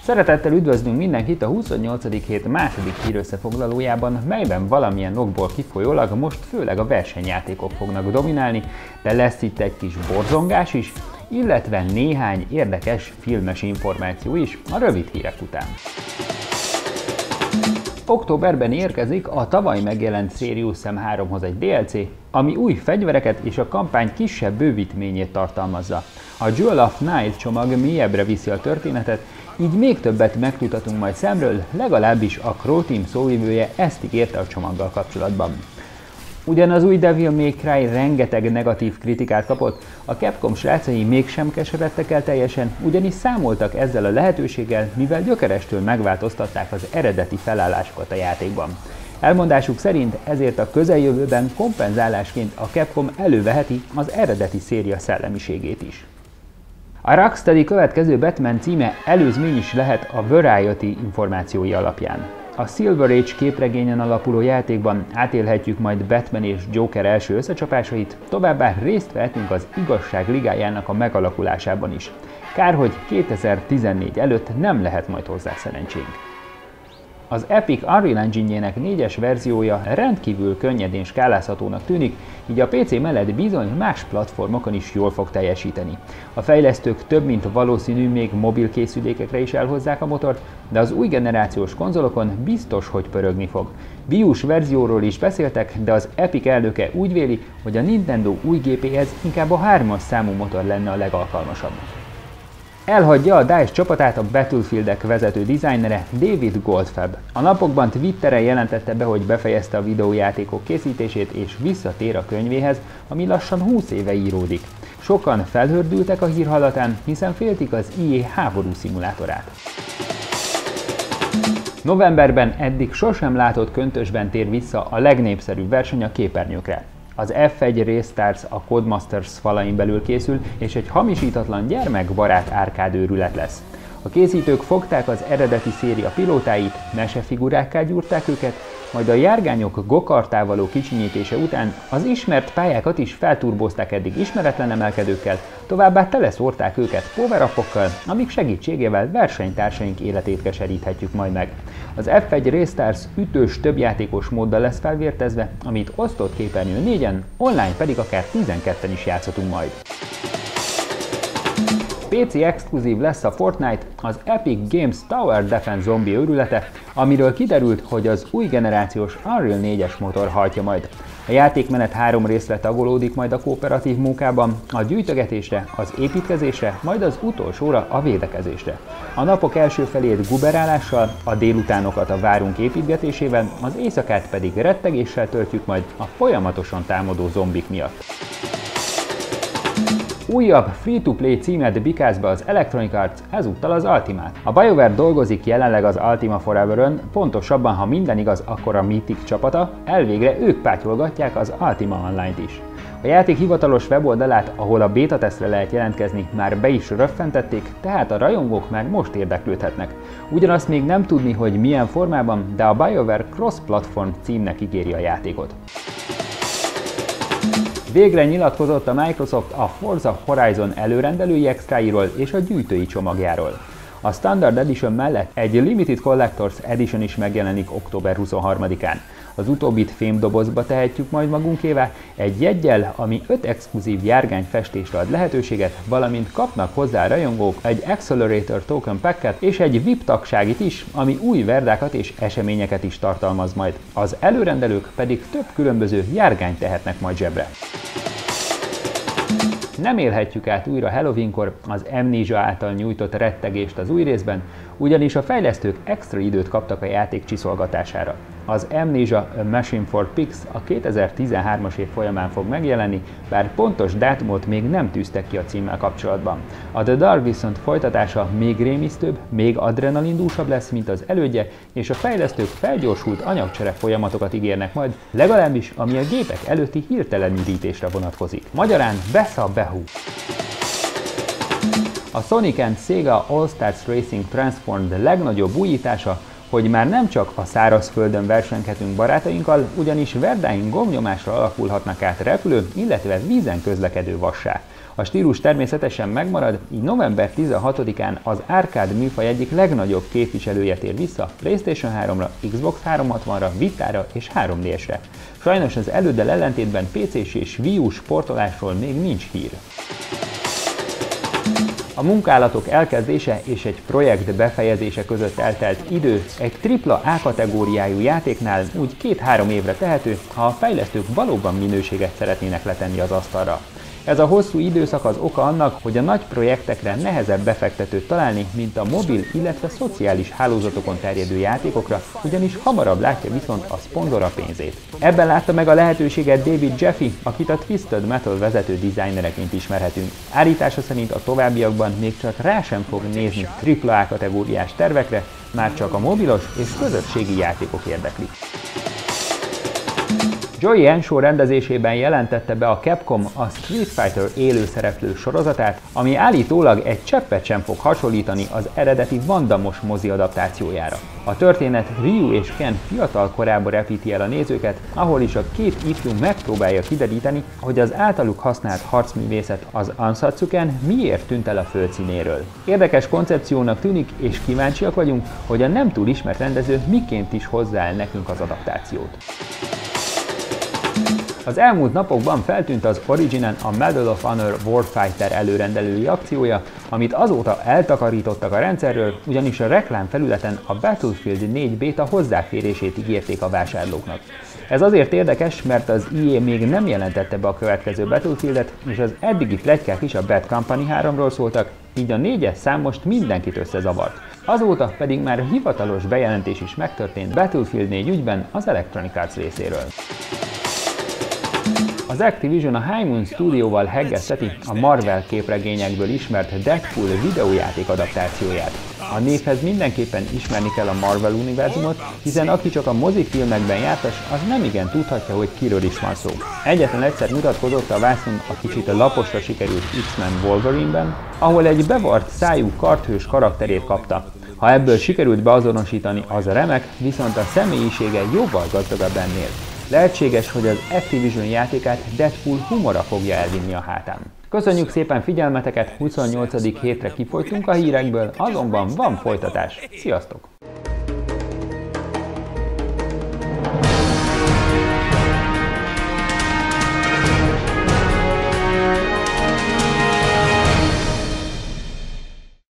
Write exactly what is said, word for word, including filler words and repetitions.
Szeretettel üdvözlünk mindenkit a huszonnyolcadik hét második hírösszefoglalójában, melyben valamilyen okból kifolyólag most főleg a versenyjátékok fognak dominálni, de lesz itt egy kis borzongás is, illetve néhány érdekes filmes információ is a rövid hírek után. Októberben érkezik a tavaly megjelent Serious Sam háromhoz egy dé el cé, ami új fegyvereket és a kampány kisebb bővítményét tartalmazza. A Jewel of Night csomag mélyebbre viszi a történetet, így még többet megtudhatunk majd Samről, legalábbis a Crow Team szóvivője ezt ígérte a csomaggal kapcsolatban. Ugyan az új Devil May Cry rengeteg negatív kritikát kapott, a Capcom srácai mégsem keseredtek el teljesen, ugyanis számoltak ezzel a lehetőséggel, mivel gyökerestől megváltoztatták az eredeti felállásokat a játékban. Elmondásuk szerint ezért a közeljövőben kompenzálásként a Capcom előveheti az eredeti széria szellemiségét is. A Rocksteady következő Batman címe előzmény is lehet a Variety információi alapján. A Silver Age képregényen alapuló játékban átélhetjük majd Batman és Joker első összecsapásait, továbbá részt vehetünk az Igazság Ligájának a megalakulásában is. Kár, hogy kétezer-tizennégy előtt nem lehet majd hozzá szerencsénk. Az Epic Unreal Engine-jének négyes verziója rendkívül könnyedén skálázhatónak tűnik, így a pé cé mellett bizony más platformokon is jól fog teljesíteni. A fejlesztők több mint valószínű még mobil készülékekre is elhozzák a motort, de az új generációs konzolokon biztos, hogy pörögni fog. Wii U-s verzióról is beszéltek, de az Epic elnöke úgy véli, hogy a Nintendo új gépéhez inkább a hármas számú motor lenne a legalkalmasabb. Elhagyja a DICE csapatát a Battlefieldek vezető dizájnere David Goldfab. A napokban Twitteren jelentette be, hogy befejezte a videójátékok készítését és visszatér a könyvéhez, ami lassan húsz éve íródik. Sokan felhördültek a hír hallatán, hiszen féltik az í á háború szimulátorát. Novemberben eddig sosem látott köntösben tér vissza a legnépszerűbb verseny a képernyőkre. Az ef egy Race Stars a Codemasters falain belül készül, és egy hamisítatlan gyermekbarát árkádőrület lesz. A készítők fogták az eredeti széria pilótáit, mesefigurákká gyúrták őket, majd a járgányok gokarttá való kicsinyítése után az ismert pályákat is felturbozták eddig ismeretlen emelkedőkkel, továbbá teleszórták őket power-upokkal, amik segítségével versenytársaink életét keseríthetjük majd meg. Az ef egy Race Stars ütős többjátékos móddal lesz felvértezve, amit osztott képernyőn négyen, online pedig akár tizenketten is játszhatunk majd. pé cé exkluzív lesz a Fortnite, az Epic Games Tower Defense zombi őrülete, amiről kiderült, hogy az új generációs Unreal négyes motor hajtja majd. A játékmenet három részre tagolódik majd a kooperatív munkában, a gyűjtögetésre, az építkezésre, majd az utolsóra a védekezésre. A napok első felét guberálással, a délutánokat a várunk építgetésével, az éjszakát pedig rettegéssel töltjük majd a folyamatosan támadó zombik miatt. Újabb free-to-play címet bikáz be az Electronic Arts, ezúttal az Ultimát. A BioWare dolgozik jelenleg az Ultima Forever-ön, pontosabban, ha minden igaz, akkor a Mythic csapata, elvégre ők pátyolgatják az Ultima Online-t is. A játék hivatalos weboldalát, ahol a beta tesztre lehet jelentkezni, már be is röffentették, tehát a rajongók már most érdeklődhetnek. Ugyanazt még nem tudni, hogy milyen formában, de a BioWare cross-platform címnek ígéri a játékot. Végre nyilatkozott a Microsoft a Forza Horizon előrendelői extráiról és a gyűjtői csomagjáról. A Standard Edition mellett egy Limited Collectors Edition is megjelenik október huszonharmadikán. Az utóbbit fémdobozba tehetjük majd magunkévá, egy jeggyel, ami öt exkluzív járgányfestésre ad lehetőséget, valamint kapnak hozzá a rajongók egy Accelerator Token Packet és egy vé i pé tagságit is, ami új verdákat és eseményeket is tartalmaz majd. Az előrendelők pedig több különböző járgányt tehetnek majd zsebre. Nem élhetjük át újra Halloweenkor az Amnesia által nyújtott rettegést az új részben, ugyanis a fejlesztők extra időt kaptak a játék csiszolgatására. Az Amnesia A Machine for Pigs a kétezer-tizenhármas év folyamán fog megjelenni, bár pontos dátumot még nem tűztek ki a címmel kapcsolatban. A The Dark viszont folytatása még rémisztőbb, még adrenalindúsabb lesz, mint az elődje, és a fejlesztők felgyorsult anyagcsere folyamatokat ígérnek majd, legalábbis ami a gépek előtti hirtelen üdítésre vonatkozik. Magyarán Besza Behu! A Sonic and Sega All Stars Racing Transformed legnagyobb újítása, hogy már nem csak a szárazföldön versenyhetünk barátainkkal, ugyanis Verdáink gombnyomásra alakulhatnak át repülő, illetve vízen közlekedő vassá. A stílus természetesen megmarad, így november tizenhatodikán az arcade műfaj egyik legnagyobb képviselője tér vissza PlayStation háromra, Xbox háromszázhatvanra, Vitára és három dé esre. Sajnos az előddel ellentétben pé cés és Wii U sportolásról még nincs hír. A munkálatok elkezdése és egy projekt befejezése között eltelt idő egy tripla A kategóriájú játéknál úgy két-három évre tehető, ha a fejlesztők valóban minőséget szeretnének letenni az asztalra. Ez a hosszú időszak az oka annak, hogy a nagy projektekre nehezebb befektetőt találni, mint a mobil, illetve szociális hálózatokon terjedő játékokra, ugyanis hamarabb látja viszont a szponzor a pénzét. Ebben látta meg a lehetőséget David Jaffe, akit a Twisted Metal vezető designereként ismerhetünk. Állítása szerint a továbbiakban még csak rá sem fog nézni tripla A kategóriás tervekre, már csak a mobilos és közösségi játékok érdeklik. Joey Henshaw rendezésében jelentette be a Capcom a Street Fighter élőszereplő sorozatát, ami állítólag egy cseppet sem fog hasonlítani az eredeti Van Damme-os mozi adaptációjára. A történet Ryu és Ken fiatal korába repíti el a nézőket, ahol is a két ifjú megpróbálja kideríteni, hogy az általuk használt harcművészet az Ansatsuken miért tűnt el a földszínéről. Érdekes koncepciónak tűnik, és kíváncsiak vagyunk, hogy a nem túl ismert rendező miként is hozzááll nekünk az adaptációt. Az elmúlt napokban feltűnt az Originen a Medal of Honor Warfighter előrendelői akciója, amit azóta eltakarítottak a rendszerről, ugyanis a reklámfelületen a Battlefield négy béta hozzáférését ígérték a vásárlóknak. Ez azért érdekes, mert az í á még nem jelentette be a következő Battlefieldet, és az eddigi pletykák is a Bad Company háromról szóltak, így a négyes szám most mindenkit összezavart. Azóta pedig már hivatalos bejelentés is megtörtént Battlefield négy ügyben az Electronic Arts részéről. Az Activision a High Moon Studióval heggezteti a Marvel képregényekből ismert Deadpool videójáték adaptációját. A névhez mindenképpen ismerni kell a Marvel univerzumot, hiszen aki csak a mozifilmekben jártas, az nem igen tudhatja, hogy kiről is van szó. Egyetlen egyszer mutatkozott a vászon a kicsit laposra sikerült X-Men Wolverine-ben, ahol egy bevart szájú karthős karakterét kapta. Ha ebből sikerült beazonosítani, az remek, viszont a személyisége jóval gazdagabb ennél. Lehetséges, hogy az Activision játékát Deadpool humora fogja elvinni a hátán. Köszönjük szépen figyelmeteket, huszonnyolcadik hétre kifogytunk a hírekből, azonban van folytatás. Sziasztok!